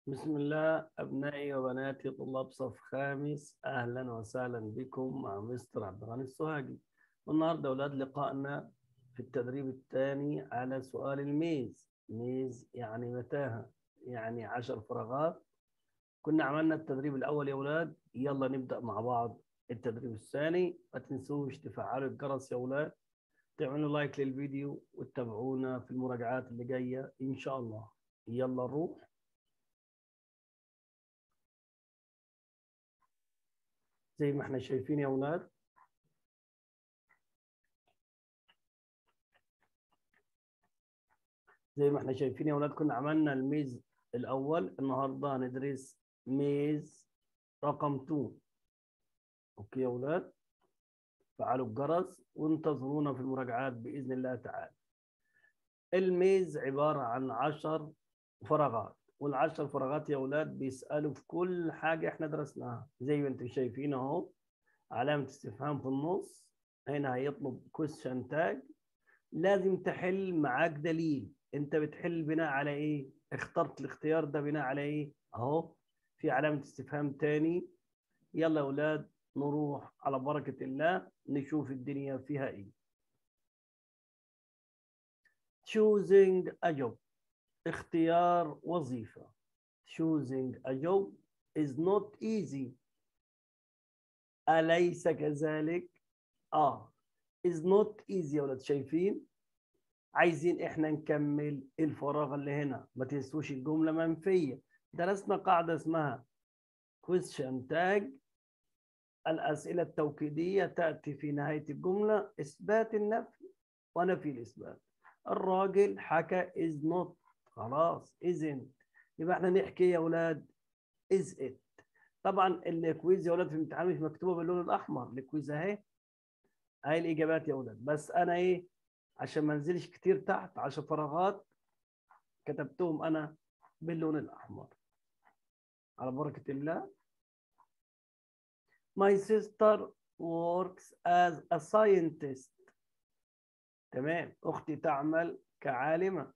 بسم الله أبنائي وبناتي طلاب صف خامس، أهلا وسهلا بكم مع مستر عبد الغني السوهاجي. والنهارده أولاد لقائنا في التدريب الثاني على سؤال الميز. ميز يعني متاهة، يعني 10 فراغات. كنا عملنا التدريب الأول يا أولاد، يلا نبدأ مع بعض التدريب الثاني. ما تنسوش تفعلوا الجرس يا أولاد، تعملوا لايك للفيديو وتتابعونا في المراجعات اللي جاية إن شاء الله. يلا نروح. زي ما احنا شايفين يا أولاد، زي ما احنا شايفين يا اولاد، كنا عملنا الميز الاول. النهارده هندرس ميز رقم 2. اوكي يا اولاد، فعلوا الجرس وانتظرونا في المراجعات باذن الله تعالى. الميز عباره عن 10 فراغات، والعشر فراغات يا اولاد بيسالوا في كل حاجه احنا درسناها. زي ما انتم شايفين اهو، علامه استفهام في النص. هنا هيطلب كويستشن تاج، لازم تحل معاك دليل. انت بتحل بناء على ايه؟ اخترت الاختيار ده بناء على ايه؟ اهو في علامة استفهام تاني. يلا يا اولاد نروح على بركة الله نشوف الدنيا فيها ايه. choosing a job، اختيار وظيفة. choosing a job is not easy، أليس كذلك؟ is not easy يا اولاد. شايفين؟ عايزين احنا نكمل الفراغ اللي هنا. ما تنسوش الجملة منفية. درسنا قاعدة اسمها question tag، الأسئلة التوكيدية تأتي في نهاية الجملة إثبات النفي ونفي الإثبات. الراجل حكى is not، خلاص isn't، يبقى احنا نحكي يا أولاد is it. طبعا الكويز يا أولاد في الامتحان مش مكتوبة باللون الأحمر. الكويز أهي، أهي الإجابات يا أولاد. بس أنا إيه، عشان ما انزلش كتير تحت 10 فراغات كتبتهم أنا باللون الأحمر. على بركة الله. My sister works as a scientist. تمام، أختي تعمل كعالمة.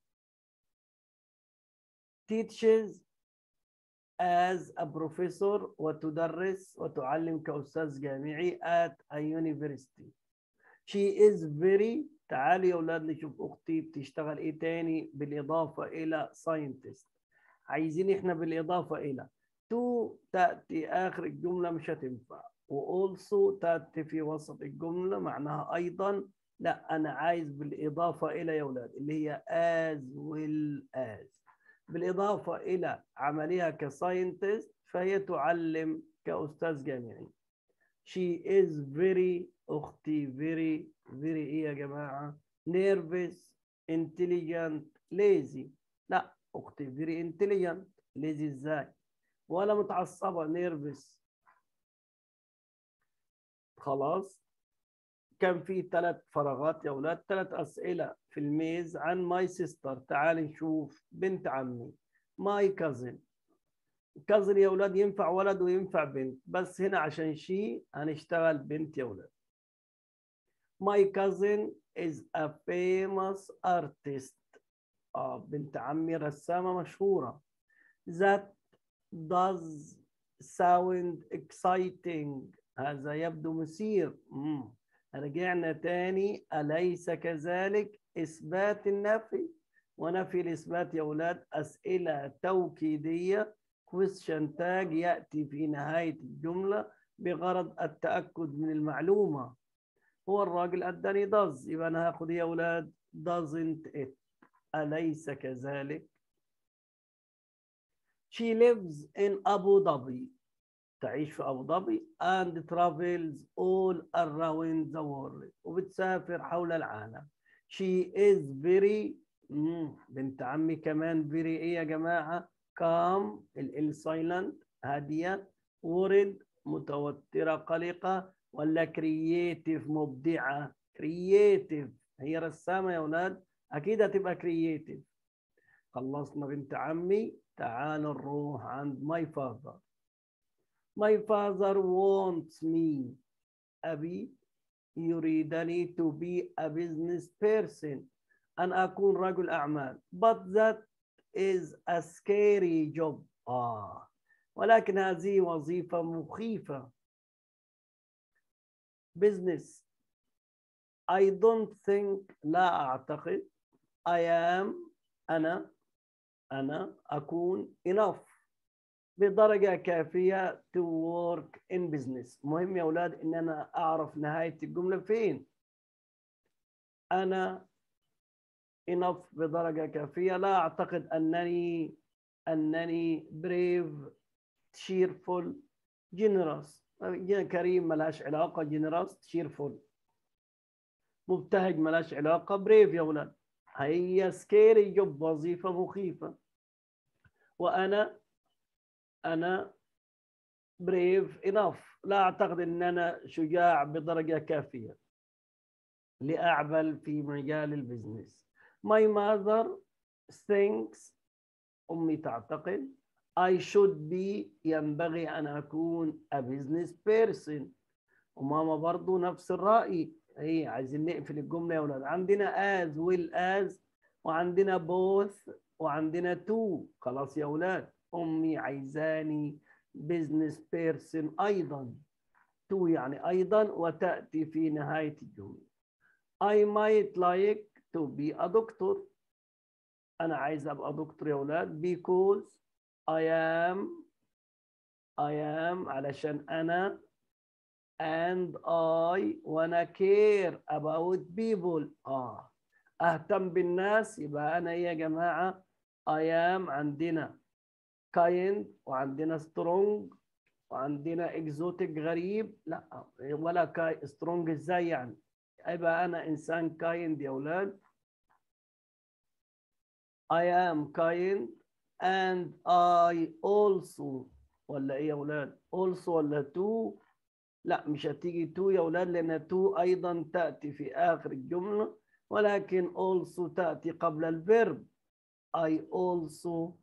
Teaches as a professor، وتدرس وتعلم كأستاذ جامعي at a university. She is very، تعالوا يا أولاد نشوف أختي بتشتغل إيه تاني بالإضافة إلى scientist. عايزين إحنا بالإضافة إلى to تأتي آخر الجملة، مش هتنفع. وأولسو تأتي في وسط الجملة معناها أيضا. لا، أنا عايز بالإضافة إلى يا أولاد اللي هي as well as. بالإضافة إلى عملها كساينتست، فهي تعلم كأستاذ جامعي. She is very، أختي very، very إيه يا جماعة؟ nervous، intelligent، lazy. لا، أختي very intelligent، lazy إزاي؟ ولا متعصبة nervous. خلاص، كان في 3 فراغات يا أولاد، 3 أسئلة في الميز عن my sister. تعال نشوف بنت عمي my cousin. كازن يا أولاد ينفع ولد وينفع بنت، بس هنا عشان شي هنشتغل بنت يا أولاد. My cousin is a famous artist. بنت عمي رسامة مشهورة. That does sound exciting، هذا يبدو مثير. رجعنا تاني، أليس كذلك؟ إثبات النفي ونفي الإثبات يا أولاد أسئلة توكيدية. question tag يأتي في نهاية الجملة بغرض التأكد من المعلومة. هو الراجل أداني does، يبقى أنا هاخد يا أولاد doesn't it، أليس كذلك؟ She lives in Abu Dhabi، تعيش في أبو ظبي and travels all around the world، وبتسافر حول العالم. She is very، بنت عمي كمان very إيه يا جماعة؟ calm، ال silent هادية، worried متوترة قلقة، ولا creative مبدعة؟ creative، هي رسامة يا أولاد، أكيد هتبقى creative. خلصنا بنت عمي، تعالوا نروح عند my father. My father wants me، أبي يريدني to be a business person، أن أكون رجل أعمال. But that is a scary job، ولكن هذه وظيفة مخيفة. business. I don't think. لا أعتقد. I am. أنا أكون enough بدرجة كافية to work in business. مهم يا أولاد إن أنا أعرف نهاية الجملة فين. أنا enough بدرجة كافية. لا أعتقد أنني brave, cheerful, generous. كريم ملهاش علاقة. generous cheerful. مبتهج ملهاش علاقة. brave يا أولاد. هي scary job وظيفة مخيفة. وأنا brave enough. لا أعتقد أن أنا شجاع بدرجة كافية لأعمل في مجال البزنس. My mother thinks. أمي تعتقد I should be. ينبغي أن أكون a business person. وماما برضو نفس الرأي. عايزين نقفل الجملة يا أولاد. عندنا as well as وعندنا both وعندنا to. خلاص يا أولاد. أمي عايزاني business person أيضا. to يعني أيضا وتأتي في نهاية الجملة. I might like to be a doctor. أنا عايز أبقى دكتور يا أولاد because I am علشان أنا and I وأنا care about people. أهتم بالناس. يبقى أنا يا جماعة I am عندنا kind وعندنا strong وعندنا exotic غريب. لا ولا strong ازاي يعني. يبقى أنا إنسان kind يا أولاد. I am kind and I also. ولا إيه يا أولاد؟ also ولا to؟ لا مش هتيجي to يا أولاد لأن to أيضا تأتي في آخر الجملة ولكن also تأتي قبل الفيرب. I also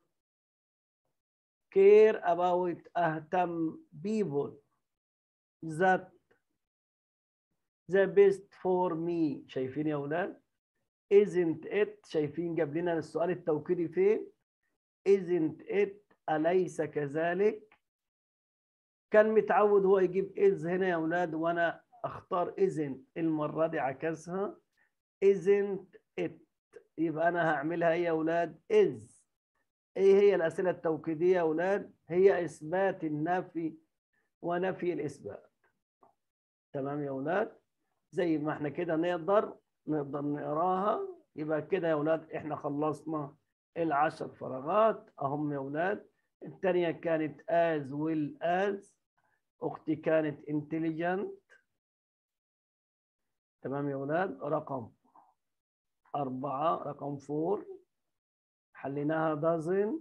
care about أهتم people that the best for me. شايفين يا أولاد؟ isn't it. شايفين جاب لنا السؤال التوكيدي فين؟ isn't it. أليس كذلك. كان متعود هو يجيب is هنا يا أولاد وأنا أختار isn't. المرة دي عكسها isn't it. يبقى أنا هعملها إيه يا أولاد؟ is. إيه هي الأسئلة التوكيدية يا أولاد؟ هي إثبات النفي ونفي الإثبات. تمام يا أولاد؟ زي ما احنا كده نقدر نقراها. يبقى كده يا أولاد احنا خلصنا ال10 فراغات أهم يا أولاد. الثانية كانت as well as. أختي كانت intelligent. تمام يا أولاد. رقم 4. رقم 4 حليناها doesn't.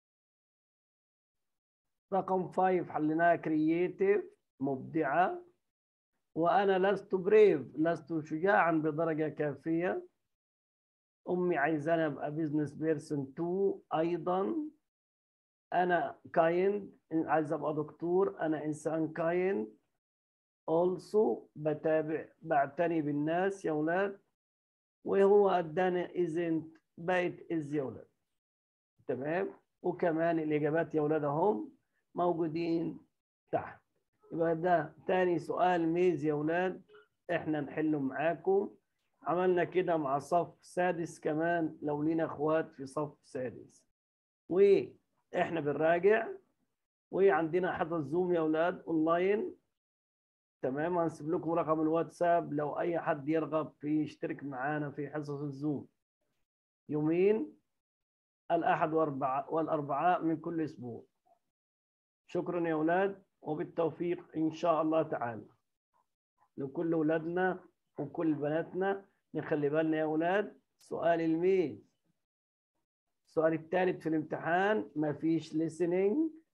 رقم 5 حليناها creative مبدعة. وأنا لست brave لست شجاعا بدرجة كافية. أمي عايزاني أبقى business person too أيضا. أنا kind عايز أبقى دكتور. أنا إنسان kind also بعتني بالناس يا أولاد. وهو أداني isn't بقت is يا أولاد. تمام. وكمان الإجابات يا أولاد هم موجودين تحت. يبقى ده تاني سؤال ميز يا أولاد إحنا نحله معاكم. عملنا كده مع صف سادس كمان لو لينا اخوات في صف سادس. واحنا بنراجع وعندنا حصص زوم يا اولاد اونلاين. تمام. هنسيب لكم رقم الواتساب لو اي حد يرغب في يشترك معانا في حصص الزوم. يومين الاحد والاربعاء من كل اسبوع. شكرا يا اولاد وبالتوفيق ان شاء الله تعالى لكل اولادنا وكل بناتنا. نخلي بالنا يا اولاد. سؤال الميز السؤال الثالث في الامتحان ما فيش listening.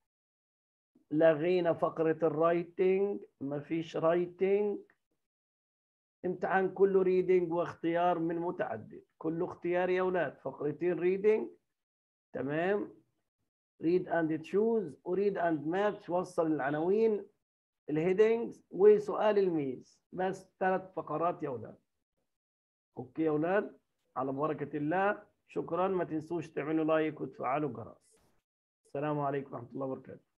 لغينا فقرة الرايتنج. ما فيش رايتنج. امتحان كله ريدنج واختيار من متعدد. كله اختيار يا اولاد. فقرتين ريدنج. تمام. read and choose وريد and match. وصل العناوين الهيدنجز وسؤال الميز. بس 3 فقرات يا اولاد. اوكي يا اولاد على بركة الله. شكرا. ما تنسوش تعملوا لايك وتفعلوا الجرس. السلام عليكم ورحمة الله وبركاته.